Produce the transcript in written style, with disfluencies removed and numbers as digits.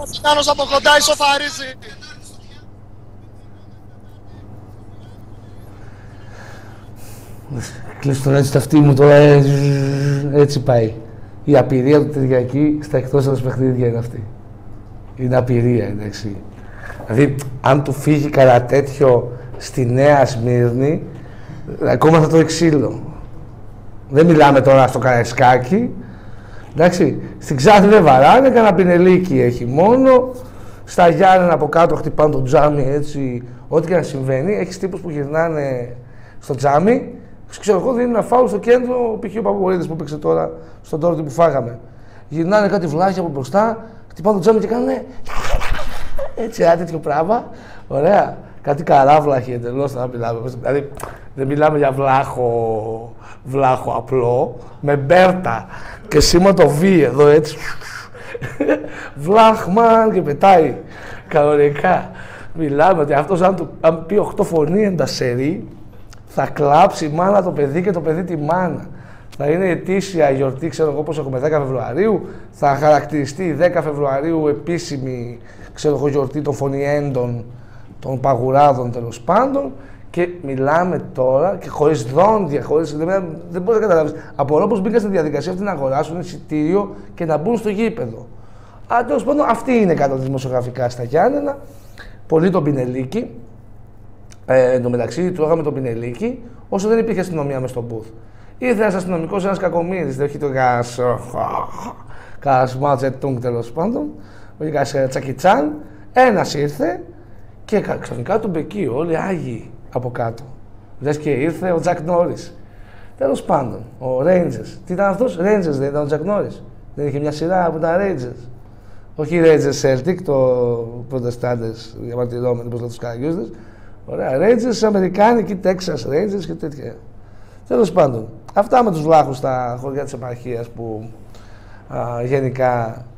Κάνος από κοντά ισοφαρίζει. Κλείσει τον έτσι το αυτί μου τώρα, έτσι πάει. Η απειρία του Κυριακή στα εκτός έδρας παιχνίδια είναι αυτή. Είναι απειρία, εντάξει. Δηλαδή, αν του φύγει κανένα τέτοιο στη Νέα Σμύρνη, ακόμα θα τρώει ξύλο. Δεν μιλάμε τώρα στο Καραϊσκάκι. Εντάξει, στην Ξάνθη δεν βαράνε, κανένα πινελίκι έχει μόνο. Στα Γιάννενα από κάτω χτυπάνε το τζάμι έτσι. Ό,τι και να συμβαίνει, έχεις τύπους που γυρνάνε στο τζάμι. Ξέρω εγώ, δίνει ένα φάουλ στο κέντρο, π.χ. ο Παπαγορίδης που έπαιξε τώρα στον τόρτι που φάγαμε. Γυρνάνε κάτι βλάχια από μπροστά, χτυπάνε το τζάμι και κάνουν έτσι ένα τέτοιο πράγμα. Ωραία. Κάτι καράβλαχοι εντελώς θα μιλάμε. Δηλαδή δεν μιλάμε για βλάχο απλό, με μπέρτα και σήμα το V εδώ έτσι. Βλάχμαν και πετάει κανονικά. Μιλάμε ότι αυτός αν πει 8 φωνή εντασσερί, θα κλάψει η μάνα το παιδί και το παιδί τη μάνα. Θα είναι ετήσια γιορτή, ξέρω εγώ πώς έχουμε, 10 Φεβρουαρίου. Θα χαρακτηριστεί 10 Φεβρουαρίου επίσημη, ξέρω εγώ, γιορτή των φωνιέντων, των παγουράδων τέλος πάντων. Και μιλάμε τώρα και χωρίς δόντια, δεν μπορείς να καταλάβεις. Απορώ πως μπήκαν στη διαδικασία αυτή να αγοράσουν εισιτήριο και να μπουν στο γήπεδο. Αλλά τέλος πάντων αυτή είναι κάτω δημοσιογραφικά στα Γιάννενα. Πολύ το πινελίκι. Εν τω μεταξύ, τρώγαμε το πινελίκι όσο δεν υπήρχε αστυνομία μες στον booth. Ήρθε ένας αστυνομικός, ένας κακομοίρης, δεν έχει το Κασμάτζετούγκ τέλος πάντων, ο Τσακιτσάν. Ένας ήρθε και ξαφνικά τον μπεκεί, όλοι άγιοι από κάτω. Λες και ήρθε ο Τζακ Νόρις. Τέλος πάντων, ο Rangers. Τι ήταν αυτός, Rangers δεν ήταν ο Τζακ Νόρις. Δεν είχε μια σειρά από τα Rangers. Όχι Rangers Celtic, το προτεστάντες διαμαρτυρόμενοι, πώς λέτε τους καραγιούζδες. Ωραία, Rangers, Αμερικάνικοι, Texas Rangers και τέτοια. Τέλος πάντων, αυτά με τους βλάχους στα χωριά της επαρχίας που γενικά